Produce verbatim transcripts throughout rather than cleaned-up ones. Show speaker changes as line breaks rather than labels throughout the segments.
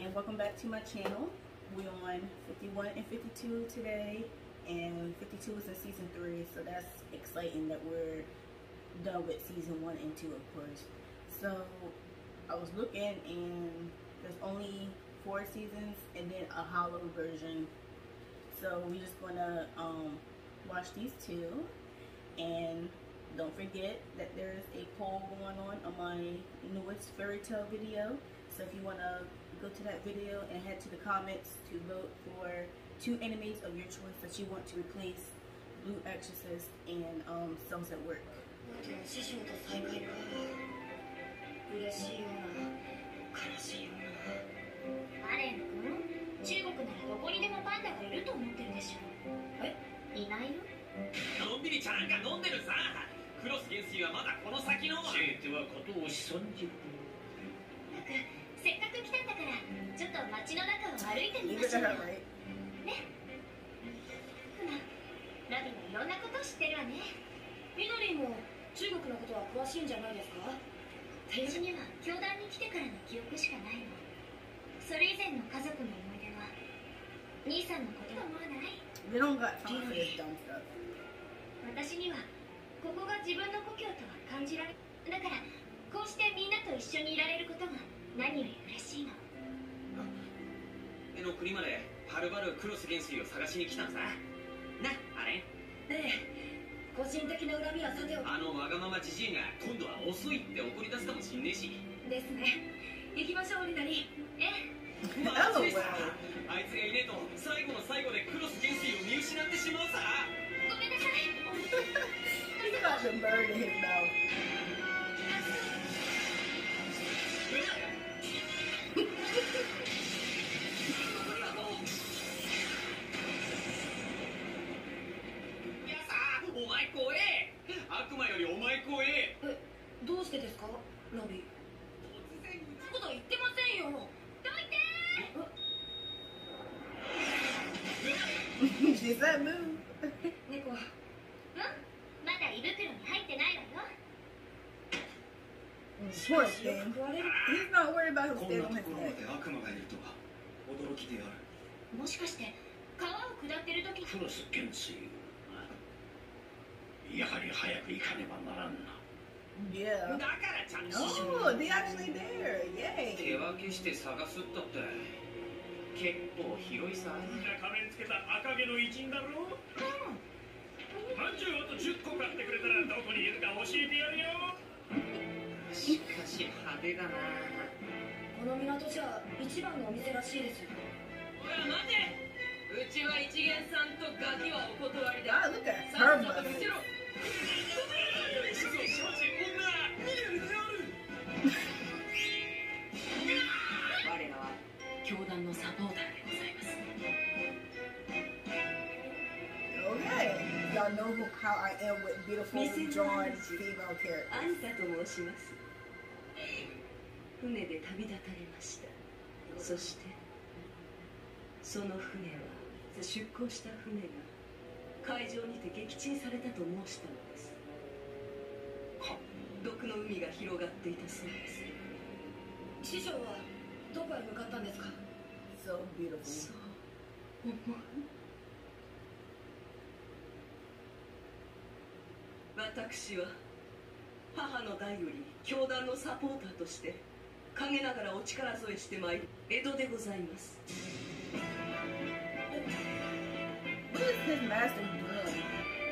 everyone, welcome back to my channel. We're on fifty-one and fifty-two today, and fifty-two is in season three, so that's exciting that we're done with season one and two, of course. So I was looking, and there's only four seasons and then a hollow version. So we're just gonna um, watch these two, and don't forget that there's a poll going on on my newest fairy tale video. So if you want to go to that video and head to the comments to vote for two enemies of your choice that you want to replace Blue Exorcist and um, Sunset Work.
師匠と再会か。嬉しいような、悲しいような。アレン君、中国ならどこにでもパンダがいると思ってるでしょ。え、いないよ。
のんびりちゃんが飲んでるさ。クロス元帥はまだこの先の。生てはことをしそんじる。
なんかせっかく来たんだから、ちょっと街の中を歩いてみましょう。ね。ふな、ラビもいろんなことを知ってるわね。みのりんも中国のことは詳しいんじゃないですか？私には教団に来てからの記憶しかないの。それ以前の家族の思い出は兄さんのことと思わない？
They don't got time for this dumb stuff.
私にはここが自分の故郷とは感じられだからこうしてみんなと一緒にいられることが何より嬉しいの。
絵の国まではるばるクロス元帥を探しに来たんさ。な、アレン。
ええ。個人的な恨みはさておき、
あのわがままじじいが今度は遅いって怒り出すかもしんねえし。ですね。
行きましょう、リナリ。ええ。
マジさ。あいつがいねえと最後の最後でクロス元帥を見失ってしまうさ。
ごめんなさい。
He's got the bird in his mouth.
お前怖え。悪魔よりお前怖え。
え、どうしてですか、ラビ？突然こと言ってませんよ。どいて。
She said move.
猫。うん？まだ胃袋に入ってないわよ。
Poor thing. He's not worried about him staying on his neck.
悪魔がいるとは驚きである。
もしかして川を下ってる時。
クロス元帥。やはり早く行かねばならんな。
Yeah.
だからちゃんと。
Oh, they actually there. Yay.
手分けして探すったって結構広いさ。
じゃ仮面つけた赤毛の一員だろ。うん。まんじゅうあとじゅっこ買ってくれたらどこにいるか教えてやるよ。
しかし派手だな。
この港じゃ一番のお店らしいですよ。
ほら待て。うちは一元さんとガキはお断りだ。
Ah, look at her mother.
我らは教団のサポーターでございます。
Okay. Y'all know who, how I am with beautiful drawn female characters.
アンサと申します。船で旅立たれました。そしてその船は出港した船が海上にて撃沈されたと申したのです。毒の海が広がっていたそうです。
師匠はどこへ向かったんですか？
So beautiful.
そう思う。私は母の代より教団のサポーターとして陰ながらお力添えしてまいる江戸でございます。
What is his master doing?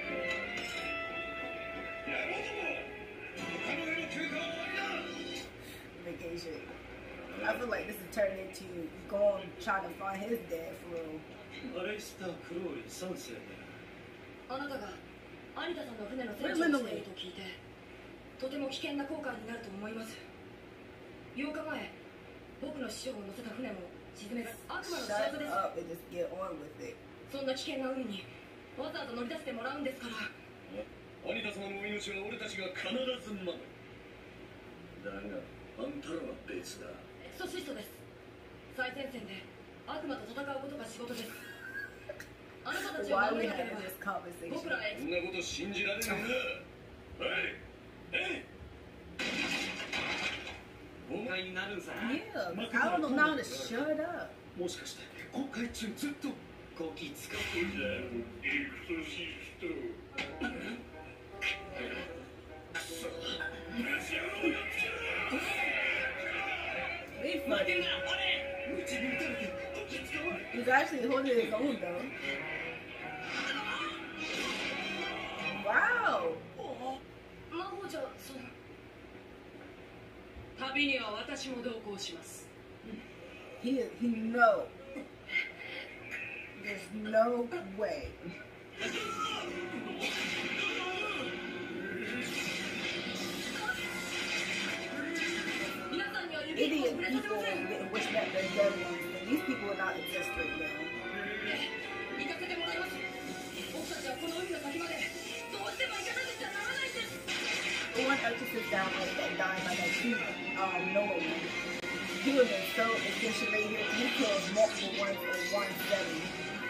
Vacation. I feel like this is turning into going trying to find his dad for real.
アレスター・クローリーさん世だ。
あなたが有田さんの船の船長をしていると聞いて、とても危険な航海になると思います。ようかまえ、僕の師匠を乗せた船も沈める悪魔の仕業です。
Shut up and just get on with it.
そんな危険な海にわざわざ乗り出してもらうんですから。
有田様の命は俺たちが必ず守る。だがあんたらは別だ。
エクソシストです。最前線で悪魔と戦うことが仕事です。あなたたちを
Why
守
we
れなけれ
having
ば
this conversation?
僕らへ。
そんなこと信じられないな。はい。えい。
お前に何あるんさ。
Yeah, I don't know how to shut up.
もしかして公開中ずっと
こき使う。
エクソシスト。くそ。虫野郎やっつけろ。
They
負け
funny.
るな、あれ。
うちに撃たれてこき使われ。
He's actually holding his own though. Wow.
魔法じゃその旅には私も同行します。
He he no. There's no way. Idiot people getting wished back their dead ones, and these people will not exist right now.
行かせてもらいます。僕たちはこの海の先までどうしても行かなくちゃならないんです。
The one exorcist down like that died by that cute um Noah one. He was so infatuated. He killed multiple ones in one setting.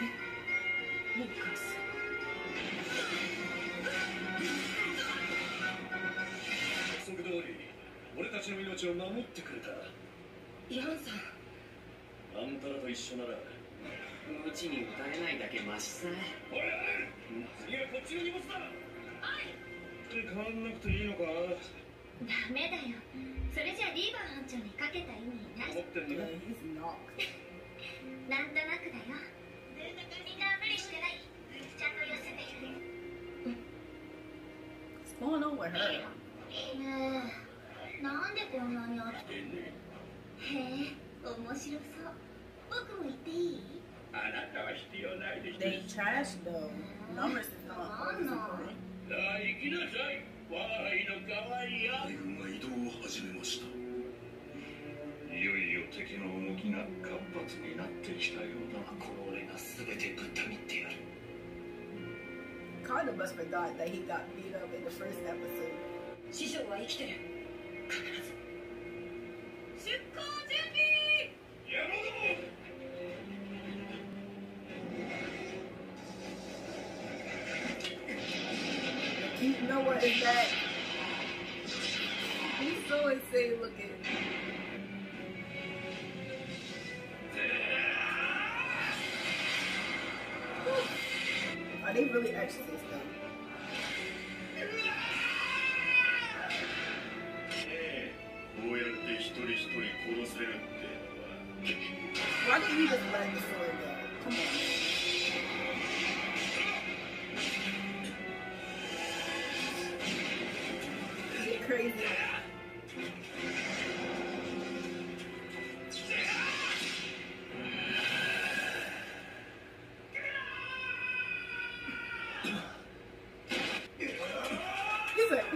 約束通り俺たちの命を守ってくれた。
ヤンさん。
あんたらと一緒なら
無知に打たれないだけマシさ。
おいおい、次はこっちの荷物だ。変わんなくていいのか。
ダメだよ。それじゃリーバー班長にかけた意味なし。
思ってんの
Yeah,
か。
he's not.
なんとなくだよ。みんな無理してない。ちゃんと寄せてる。
What's going on with her?
ねえ、なんでこんなに飽きてんの？へえ、面白そう。僕も行っていい？
あなたは必要ないでしょ。
They trash though. Numbers is not always important.
さあ行きなさい。我が輩の可愛いや。海軍が移動を始めました。いよいよ敵の動きが活発になってきたようだ。この俺が全てぶった切ってやる。
Carter must forgot that he got beat up in the first episode.
師匠は生きてる。必ず。出航準備。
やろうども。
You know what is that? He's so insane looking. Are they really exorcists though?
こうやって一人一人殺せるってのは。
Why didn't you just let the sword go? Come on. Crazy. He's like,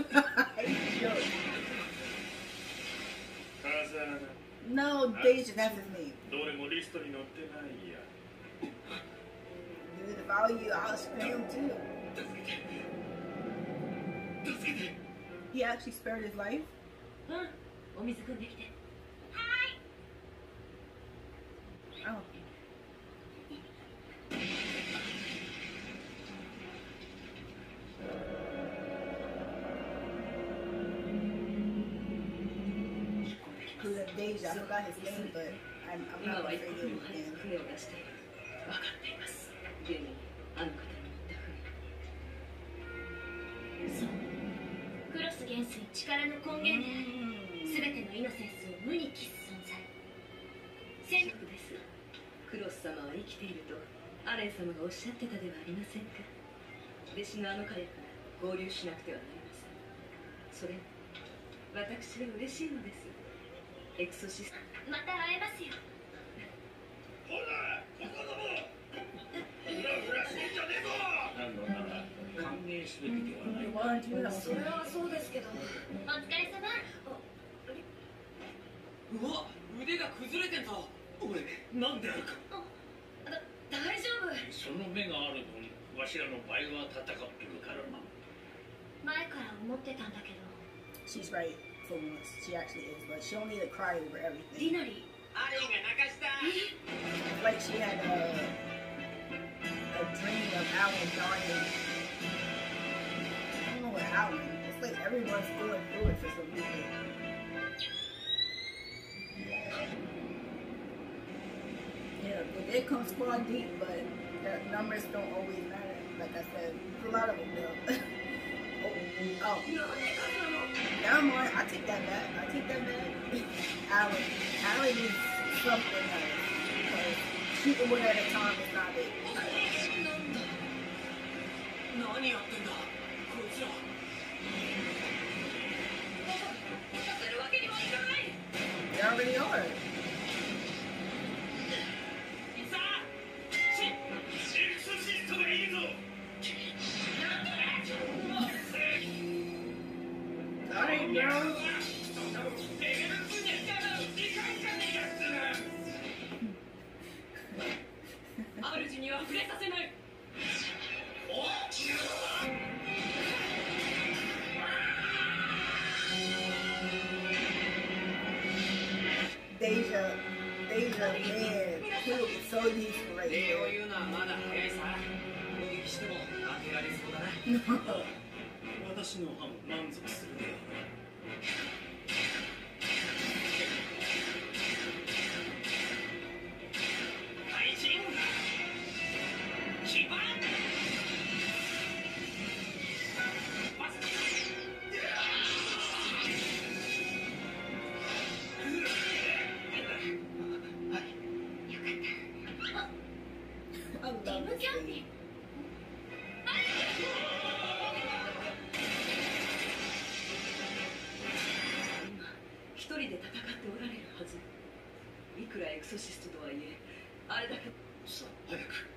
no, Deja, that's his name.
どれもリストに載ってないや。
Dude, if I were you, I'll scream too. He actually spared his life?
うん、お水汲んできて。
はい。
Oh. Deja, I forgot his name, but I'm, I'm
今
not
は
gonna
一
say
刻
it
も早く
again.
船を出している。分かっています。現にあの方に言った船。
そう。クロス元帥力の根源であり、すべてのイノセンスを無に帰す存在。戦
戦力です。クロス様は生きているとアレン様がおっしゃってたではありませんか。弟子のあの彼から合流しなくてはなりません。それ私は嬉しいのです。エクソシスト。
また会えますよ。
ほら、ここども。フラフラしてんじゃねえぞ。なんのなら歓迎すべきではないか。
You want to do that?
それはそうですけど。
お疲れ様。
うわ、腕が崩れてんぞ。
俺、なんであるか。
だ大丈夫。
その目があるのに、わしらの倍は戦ってるからな。
前から思ってたんだけど。
She's right for once. She actually is, but she don't need to cry over
リ
everything.
ノリ。
アリンが泣かした。
It's like she had a, a dream of Alan dying. I don't know what Alan. It's like everyone's going through it for some reason. Yeah, they did come squad deep, but the numbers don't always matter. Like I said, a lot of them do. oh, oh. Never mind. I take that back. I take that back. Allie. Allie needs something else. Because shooting one at a time is not it. They already are. Alright, girl. Deja, Deja, man, he will be so useful right here. I love this thing.
一人で戦っておられるはず。いくらエクソシストとはいえ、あれだけ。さあ、早く。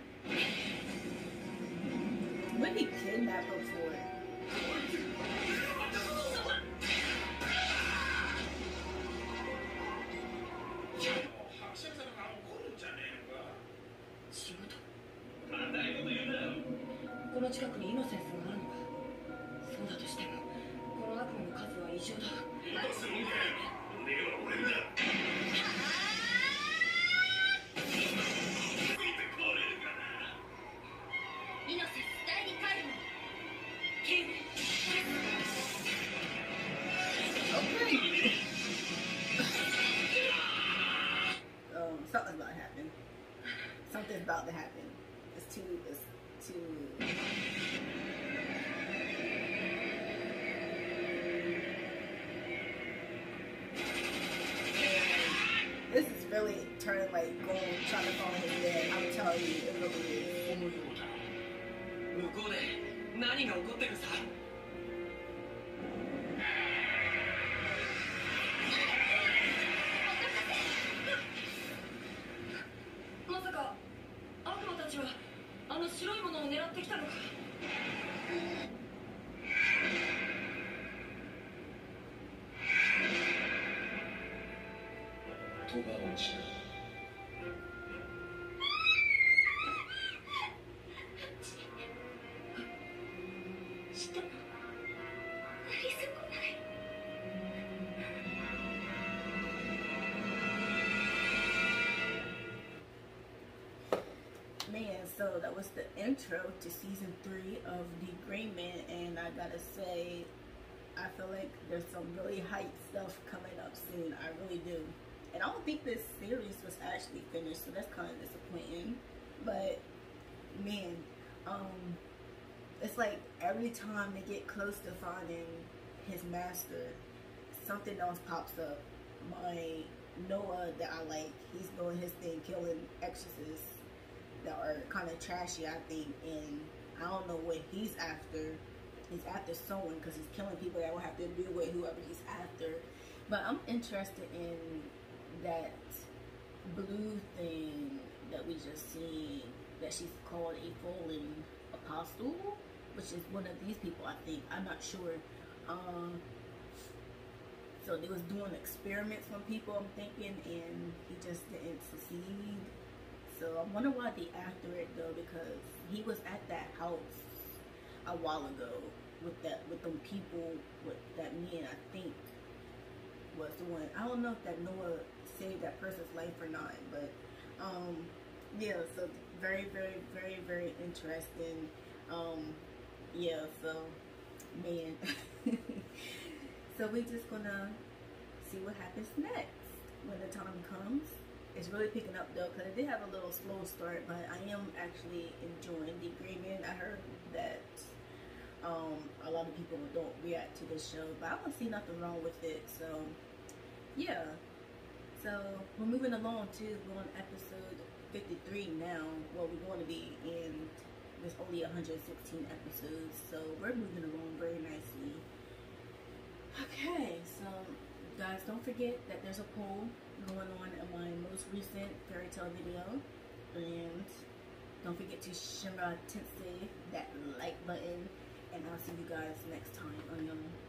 When he kidnapped her for it. Um, something's about to happen. Something's about to happen. It's too, it's too. This is really turning like going, trying to follow his dad. I'm telling you, it really is.
向こうで何が起こってるさ。
まさか悪魔たちはあの白いものを狙ってきたのか。
戸が落ちた。
したの？ありそうもない。
Man, so that was the intro to season three of The Green Man, and I gotta say, I feel like there's some really hype stuff coming up soon. I really do. And I don't think this series was actually finished, so that's kind of disappointing. But man, um, it's like every time they get close to finding his master, something else pops up. My Noah that I like, he's doing his thing, killing exorcists that are kind of trashy, I think, and I don't know what he's after. He's after someone because he's killing people that will have to deal with whoever he's after. But I'm interested in that blue thing that we just seen, that she's called a fallen apostle, which is one of these people, I think. I'm not sure. Um, so they was doing experiments on people, I'm thinking, and he just didn't succeed. So I wonder why they after it though, because he was at that house a while ago with that with them people, with that man, I think was the one. I don't know if that Noah saved that person's life or not, but um yeah, so very very very very interesting. Um yeah, so man. So we're just gonna see what happens next. when the time comes. It's really picking up though, because it did have a little slow start, but I am actually enjoying the agreement. I heard that um, a lot of people don't react to this show, but I don't see nothing wrong with it. So yeah, so we're moving along to we're on episode fifty-three now. Well, we're going to be in, there's only one hundred sixteen episodes, so we're moving along very nicely. Okay, so guys, don't forget that there's a poll going on in my most recent fairy tale video, and don't forget to shimmer tensei that like button, and I'll see you guys next time. Annyeong.